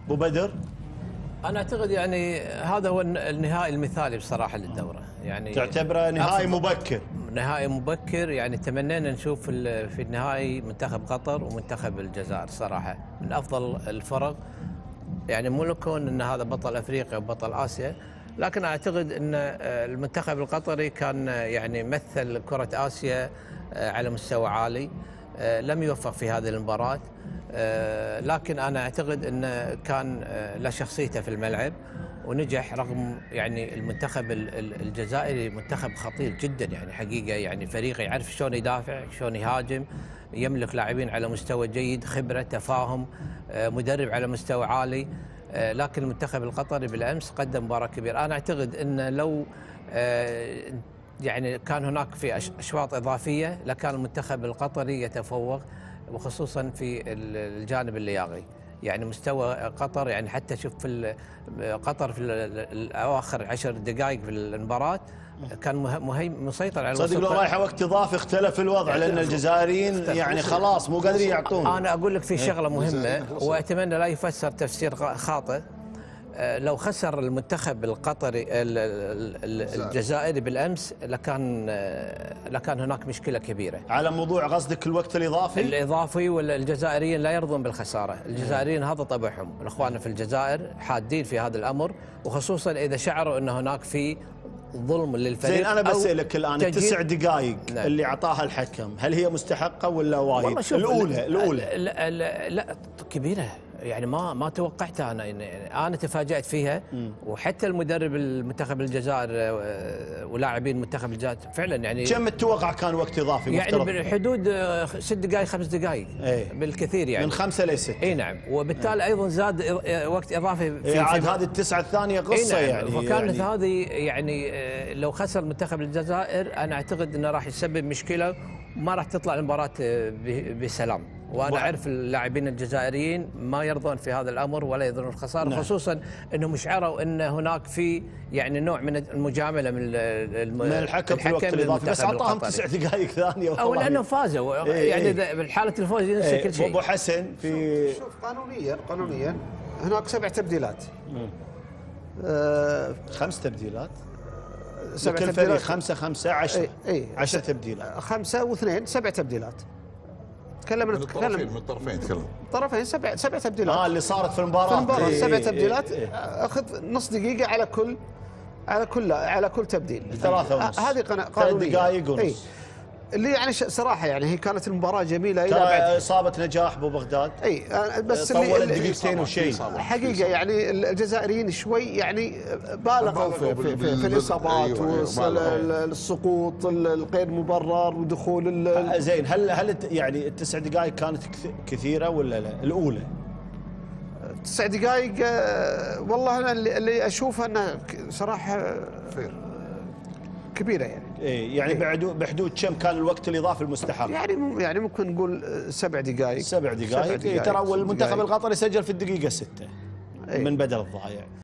ابو بدر؟ انا اعتقد يعني هذا هو النهائي المثالي بصراحه للدوره، يعني تعتبره نهائي مبكر؟ نهائي مبكر، يعني تمنينا نشوف في النهائي منتخب قطر ومنتخب الجزائر صراحه من افضل الفرق، يعني مو لكون ان هذا بطل افريقيا وبطل اسيا، لكن اعتقد ان المنتخب القطري كان يعني مثل كره اسيا على مستوى عالي، لم يوفق في هذه المباراه، لكن انا اعتقد انه كان له شخصيته في الملعب ونجح، رغم يعني المنتخب الجزائري منتخب خطير جدا، يعني حقيقه يعني فريق يعرف شلون يدافع، شلون يهاجم، يملك لاعبين على مستوى جيد، خبره، تفاهم، مدرب على مستوى عالي، لكن المنتخب القطري بالامس قدم مباراه كبيره. انا اعتقد ان لو يعني كان هناك في اشواط اضافيه لكان المنتخب القطري يتفوق، وخصوصا في الجانب اللياقي، يعني مستوى قطر، يعني حتى شوف في قطر في اواخر 10 دقائق في المباراه كان مسيطر على صدق لو رايحه وقت اضافي اختلف الوضع، لان الجزائريين يعني خلاص مو قادرين يعطون. انا اقول لك في شغله مهمه واتمنى لا يفسر تفسير خاطئ، لو خسر المنتخب القطري الجزائري بالامس لكان هناك مشكله كبيره. على موضوع قصدك الوقت الاضافي؟ الاضافي، والجزائريين لا يرضون بالخساره، الجزائريين هذا طبعهم، الاخوان في الجزائر حادين في هذا الامر، وخصوصا اذا شعروا ان هناك في ظلم للفريق. زين انا بسألك الان التسع دقائق اللي اعطاها الحكم هل هي مستحقه ولا وايد؟ الاولى لا كبيره، يعني ما توقعتها انا، يعني انا تفاجأت فيها، وحتى المدرب المنتخب الجزائر ولاعبين منتخب الجزائر فعلا يعني كم تتوقع كان وقت اضافي يعني بحدود 6 دقائق 5 دقائق بالكثير، يعني من 5 ل 6. اي نعم، وبالتالي ايضا زاد وقت اضافي في عاد هذه التسعه الثانيه قصه، نعم. يعني وكانت هذه يعني لو خسر منتخب الجزائر انا اعتقد انه راح يسبب مشكله، وما راح تطلع المباراه بسلام، وانا اعرف اللاعبين الجزائريين ما يرضون في هذا الامر ولا يرضون الخساره، نعم. خصوصا انهم شعروا ان هناك في يعني نوع من المجامله من الحكم في الوقت الاضافي، بس اعطاهم 9 دقائق ثانيه او لانه فازوا، يعني بالحاله الفوز ينسى كل شيء. ابو حسن في شوف قانونيا هناك 7 تبديلات، 5 تبديلات، 7 كل فريق 5 5 10 10 تبديلات، 5 و2 7 تبديلات. تكلم من الطرفين تكلم طرفين 7 تبديلات اللي صارت في المباراه 7 تبديلات. اخذ نص دقيقه على كل تبديل، 3 ونص، هذه قانونيه 3 دقائق ونص. اللي يعني صراحه يعني هي كانت المباراه جميله الى بعد اصابه نجاح ابو بغداد. بس طولت دقيقتين وشيء حقيقه، يعني الجزائريين شوي يعني بالغوا في الاصابات والسقوط الغير مبرر ودخول زين، هل يعني التسع دقائق كانت كثيره ولا لا الاولى؟ 9 دقائق والله انا اللي اشوفها انها صراحه كبيره، يعني بحدود كم كان الوقت الاضافي المستحق؟ يعني ممكن نقول 7 دقائق. 7 دقائق ترى المنتخب القطري سجل في الدقيقه 6 من بدل الضايع.